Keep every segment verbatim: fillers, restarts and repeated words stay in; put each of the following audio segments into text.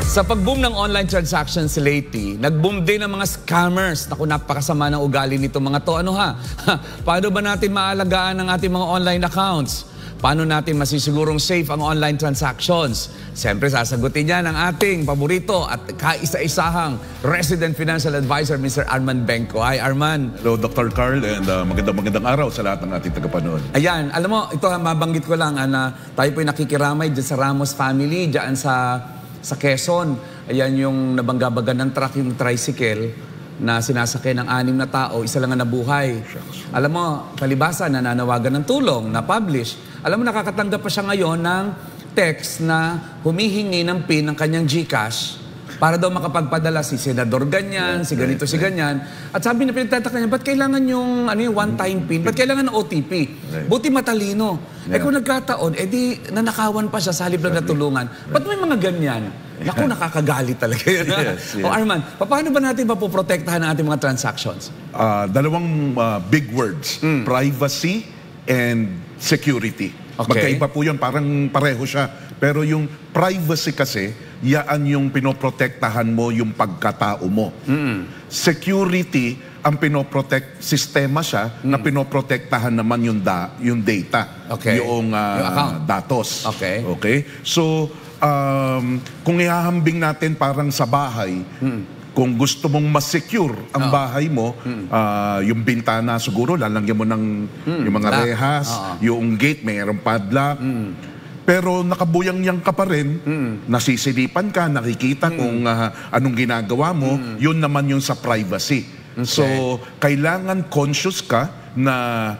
Sa pag-boom ng online transactions lately, nag-boom din ang mga scammers. Naku, napakasama ng ugali nito mga to. Ano ha? Paano ba natin maalagaan ang ating mga online accounts? Paano natin masisigurong safe ang online transactions? Siyempre, sasagutin yan ang ating paborito at kaisa-isahang resident financial advisor, Mister Arman Benco. Hi, Arman. Hello, Doctor Carl, and uh, magandang magandang araw sa lahat ng ating tagapanood. Ayan, alam mo, ito mabanggit ko lang ah, na tayo po'y nakikiramay dyan sa Ramos family, dyan sa, sa Quezon. Ayan yung nabanggabagan ng truck, yung tricycle na sinasakay ng anim na tao, isa lang ang nabuhay. Alam mo, kalibasan, nananawagan ng tulong, na-publish. Alam mo, nakakatanggap pa siya ngayon ng text na humihingi ng PIN ng kanyang GCash para daw makapagpadala si senador ganyan, si ganito, si ganyan. At sabi na pinagtataka niya, ba't kailangan yung ano, yung one-time PIN? Ba't kailangan ng O T P? Buti matalino. Eh kung nagkataon, eh di nanakawan pa siya sa halip na natulungan. Ba't may mga ganyan? Naku, nakakagalit talaga yun. Yes, yes. O Arman, paano ba natin mapoprotektahan ang ating mga transactions? Uh, dalawang uh, big words, Mm. privacy and security. Okay. Magkaiba po yun, parang pareho siya. Pero yung privacy kasi, yaan yung pinoprotektahan mo yung pagkatao mo. Mm. Security, ang pinoprotect, sistema siya Mm. na pinoprotektahan naman yung, da, yung data, Okay. yung, uh, Yung account. datos. Okay. Okay? So, um, kung ihahambing natin parang sa bahay, kung gusto mong mas-secure ang Oo. bahay mo, ah, yung bintana siguro, lalagyan mo ng yung mga lock. rehas, Oo. yung gate, mayroong padlock. Pero nakabuyang-yang ka pa rin, nasisilipan ka, nakikita kung ah, anong ginagawa mo, yun naman yung sa privacy. So, kailangan conscious ka na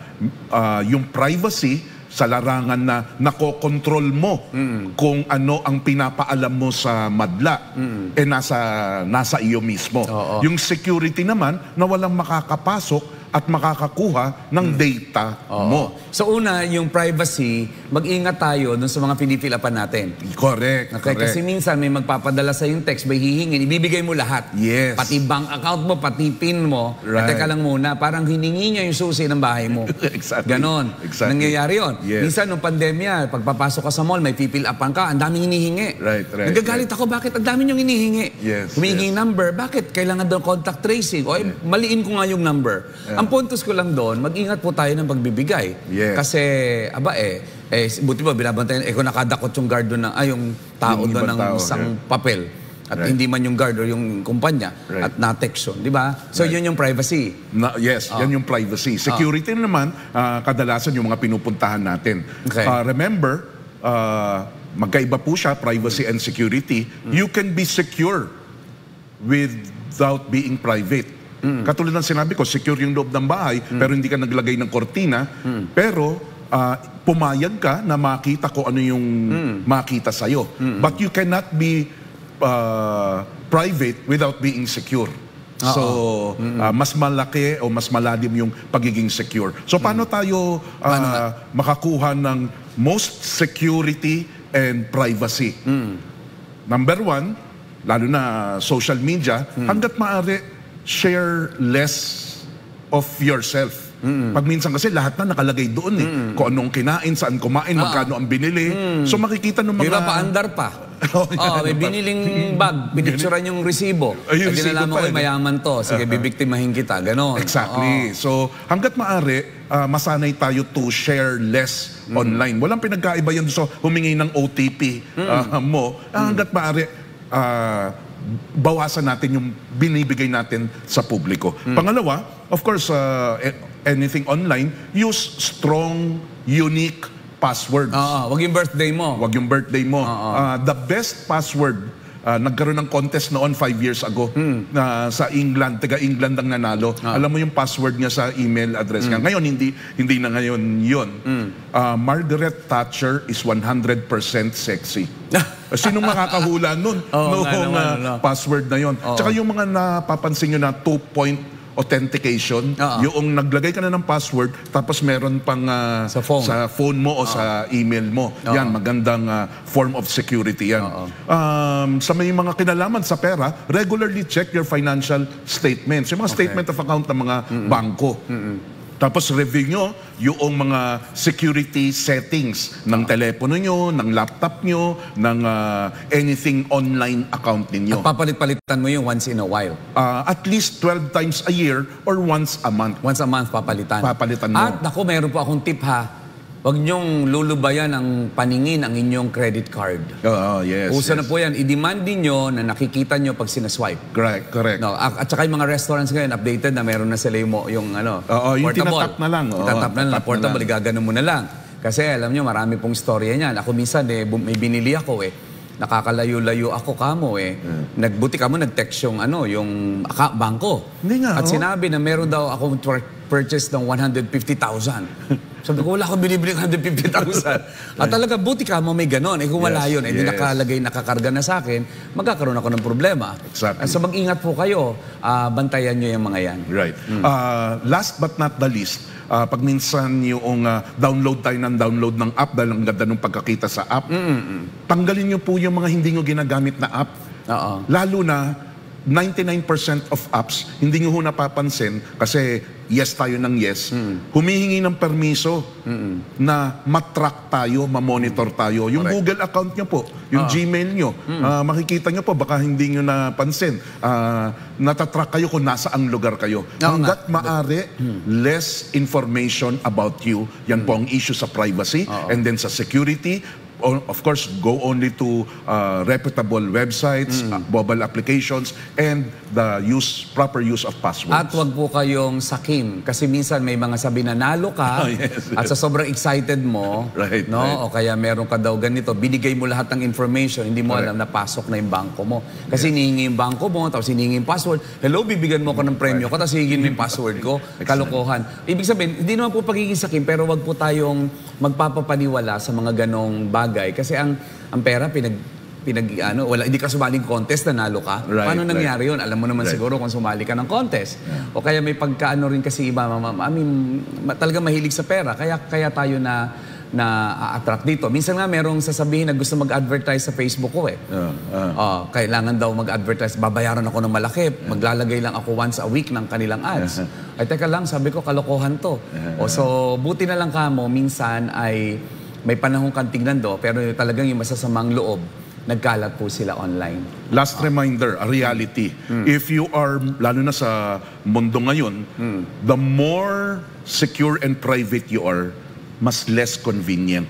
ah, yung privacy sa larangan na nakokontrol mo kung ano ang pinapaalam mo sa madla, eh nasa, nasa iyo mismo. Oo. Yung security naman na walang makakapasok at makakakuha ng data mo. So una, yung privacy, mag-ingat tayo dun sa mga pinipil-upan natin. Correct, Okay, correct. kasi minsan may magpapadala sa yung text, may hihingin, ibibigay mo lahat. Yes. Pati bank account mo, pati PIN mo. Right. At teka lang muna, parang hiningi niya yung susi ng bahay mo. Exactly. Ganon. Exactly. Nangyayari yun. Yes. Minsan, nung pandemya, pagpapasok ka sa mall, may pipil-upan ka, ang daming hinihingi. Right, right, Nagagalit ako, bakit ang dami niyong hinihingi? Yes, Humihingi yes. number, bakit? Kailangan daw contact tracing. O, eh, maliin ko nga yung number. Yeah. Ang puntos ko lang doon, mag-ingat po tayo ng pagbibigay. Yes. Kasi, aba eh, eh, buti ba binabantayan, eh kung nakadakot yung guard doon ng, ay yung tao Yung doon ibang ng tao, isang yeah. papel. At Right. hindi man yung guard or yung kumpanya. Right. At na-text yun, di ba? So Right. yun yung privacy. Na, yes, yan yung privacy. Security naman, ah, kadalasan yung mga pinupuntahan natin. Okay. Ah, remember, ah, magkaiba po siya, privacy and security. You can be secure without being private. Katulad ng sinabi ko, secure yung loob ng bahay, pero hindi ka naglagay ng kortina, pero ah, pumayag ka na makita ko ano yung makita sa'yo. But you cannot be ah, private without being secure. So, ah, mas malaki o mas malalim yung pagiging secure. So, paano tayo ah, makakuha ng most security and privacy? Number one, lalo na social media, hanggat maaari, share less of yourself. Pag minsan kasi lahat na nakalagay doon eh. Kung anong kinain, saan kumain, magkano ang binili. So makikita ng mga... Di ba paandar pa? Oh, Oh, may biniling bag, pinicturean yung resibo. Ay, yung Pag resibo nalaman pa, ko, eh. mayaman to. Sige, bibiktimahin kita. Ganon. Exactly. So, hanggat maaari, ah, masanay tayo to share less online. Walang pinagkaiba yan so humingi ng O T P ah, mo. Ah, hanggat maaari, ah, bawasan natin yung binibigay natin sa publiko. Pangalawa, of course, uh, anything online, use strong, unique passwords. Oo, wag yung birthday mo. Wag yung birthday mo. Oo. Uh, the best password, uh, nagkaroon ng contest noon five years ago na sa England, taga England ang nanalo. Alam mo yung password niya sa email address niya. Ngayon, hindi hindi na ngayon yun. Uh, Margaret Thatcher is one hundred percent sexy. Sinong makakahula nun? Oo, noong nga naman, uh, ano. password na yun. Tsaka yung mga napapansin nyo na two-point authentication, Oo. yung naglagay ka na ng password, tapos meron pang uh, Sa phone. sa phone mo o sa email mo. Yan, magandang uh, form of security yan. Um, sa may mga kinalaman sa pera, regularly check your financial statements. Yung mga statement of account ng mga bangko. Tapos review nyo yung mga security settings ng telepono nyo, ng laptop nyo, ng ah, anything online account ninyo. Papalit-palitan mo yung once in a while. Ah, at least twelve times a year or once a month. Once a month papalitan. Papalitan mo. At naku, meron po akong tip ha. Huwag niyong lulubayan ang paningin ang inyong credit card. Oo, yes. Uso yes. na po yan. I-demand niyo na nakikita niyo pag sinaswipe. Correct, correct. No, at, at saka yung mga restaurants ngayon, updated na meron na sila yung, yung ano, Oo, yung portable. tinatap na lang. Oo, Tinatap na lang. tatap na Portable, lang. igagano mo na lang. Kasi alam niyo, marami pong storya niyan. Ako minsan, eh, bu- may binili ako eh. Nakakalayo-layo ako kamo eh. Nagbuti kamo, nag-text yung, ano, yung aka- bangko. Hindi nga, At oh. sinabi na meron daw akong twer- purchase ng one hundred fifty thousand. Sabi ko, wala akong binibili ng one hundred fifty thousand. At talaga, buti ka mo may ganon. Eh kung wala Yes, yun, eh di yes. nakalagay, nakakarga na sa akin, magkakaroon ako ng problema. Exactly. So mag-ingat po kayo, ah, bantayan nyo yung mga yan. Right. Ah, last but not the least, ah, pag minsan yung ah, download tayo ng download ng app dahil ang ganda ng pagkakita sa app, tanggalin nyo po yung mga hindi nyo ginagamit na app. Oo. Lalo na ninety-nine percent of apps, hindi nyo ho napapansin kasi yes tayo ng yes, humihingi ng permiso na matrack tayo, mamonitor tayo. Yung Correct. Google account nyo po, yung Gmail nyo, ah, makikita nyo po, baka hindi nyo napansin, ah, natatrack kayo kung nasa ang lugar kayo. Hanggat maaari, less information about you. Yan po ang issue sa privacy. And then sa security, o- of course, go only to uh, reputable websites, uh, mobile applications, and the use proper use of passwords. At wag po kayong sakim. Kasi minsan may mga sabi na nalo ka Oh, yes. at sa sobrang excited mo, Right, no? right. O kaya meron ka daw ganito, binigay mo lahat ng information, hindi mo Correct. alam na pasok na yung bangko mo. Kasi hinihingi yung bangko mo, tapos hinihingi yung password. Hello, bibigyan mo ko ng premyo ko, tapos hihingin mo yung password ko. Kalokohan. Ibig sabihin, hindi naman po pagiging sakim, pero wag po tayong magpapapaniwala sa mga ganong bagay. Kasi ang ang pera, pinag pinag ano, wala, hindi ka sumaling contest na nalo ka. Right, Paano right. nangyari yun? Alam mo naman Right. siguro kung sumali ka ng contest. O kaya may pagkaano rin kasi iba, ma- ma- I mean, ma- talaga mahilig sa pera. Kaya kaya tayo na na a-attract dito. Minsan nga merong sasabihin na gusto mag-advertise sa Facebook ko eh. Ah, ah. Oh, kailangan daw mag-advertise. Babayaran ako ng malaki. Maglalagay lang ako once a week ng kanilang ads. Ay, teka lang, sabi ko, kalokohan to. O, so, buti na lang kamo, minsan ay may panahong kang tignan do, pero talagang yung masasamang loob, nagkalat po sila online. Last reminder, a reality. If you are, lalo na sa mundo ngayon, the more secure and private you are, mas less convenient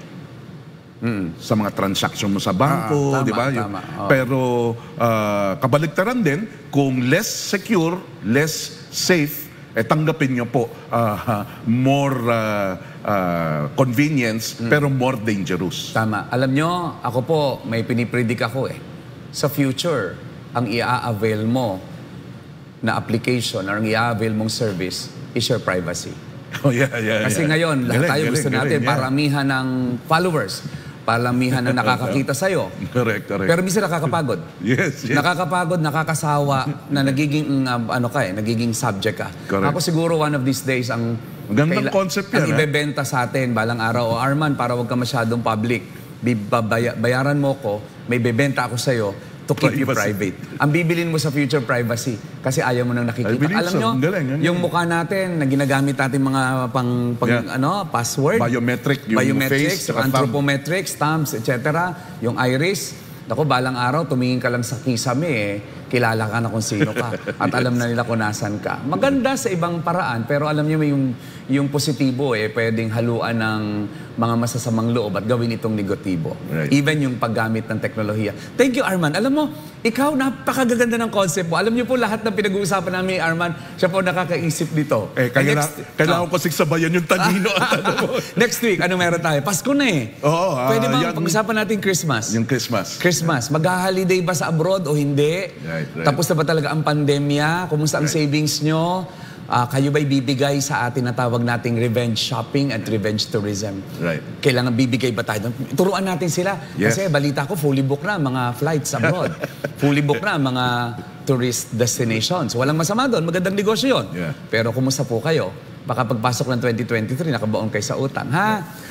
sa mga transaction mo sa bangko, Ah, tama, di ba? Yung- tama. Oh. Pero ah, kabaligtaran din, kung less secure, less safe, eh tanggapin nyo po ah, more ah, ah, convenience, pero more dangerous. Tama. Alam nyo, ako po, may pinipredict ako eh. Sa future, ang i-avail mo na application or ang i-avail mong service is your privacy. Oh, yeah, yeah, Kasi yeah. ngayon, lahat Galing, tayo galing, gusto natin, galing, yeah. paramihan ng followers, paramihan na nakakakita sa'yo. Correct, correct. Pero minsan nakakapagod. yes, yes. Nakakapagod, nakakasawa, na nagiging, uh, ano ka eh, nagiging subject ka. Correct. Ako siguro one of these days, ang Magandang concept yan, ang ha? ibebenta sa atin balang araw, o Arman, para wag ka masyadong public, bibabaya- bayaran mo ko, may bebenta ako sa'yo, to keep you Privacy. private. Ang bibilin mo sa future privacy kasi ayaw mo nang I nakikita. believe Alam so. nyo, Ang galing, ang yung galing. mukha natin na ginagamit natin mga pang, pang Yeah. ano, password, Biometric, yung biometrics, face, tsaka thumb. anthropometrics, thumbs, et cetera. Yung iris. Ako, balang araw, tumingin ka lang sa kisame eh. Kilala ka na kung sino ka. At alam na nila kung nasan ka. Maganda sa ibang paraan, pero alam niyo may yung, yung positibo eh, pwedeng haluan ng mga masasamang loob at gawin itong negatibo. Right. Even yung paggamit ng teknolohiya. Thank you, Arman. Alam mo, ikaw, napakagaganda ng concept mo. Alam niyo po lahat ng pinag-uusapan namin ni Arman, siya po nakakaisip nito. Eh, kaya na, Next- kailangan Oh. ko sigsabayan yung talino at ano mo. Next week, ano meron tayo? Pasko na eh. Oo, ah, Pwede ba yan- pag-usapan natin Christmas? Yung Christmas. Christmas. Mag-holiday ba sa abroad o hindi? Right, right. Tapos na ba talaga ang pandemya? Kumusta ang Right. savings nyo? Ah, kayo ba'y bibigay sa atin na tawag nating revenge shopping at revenge tourism? Right. Kailangan bibigay ba tayo? Turuan natin sila. Yes. Kasi balita ko, fully booked na ang mga flights abroad. Fully booked na ang mga tourist destinations. Walang masama doon. Magandang negosyo yun. Yeah. Pero kumusta po kayo? Baka pagpasok ng twenty twenty-three, nakabaon kayo sa utang. Ha?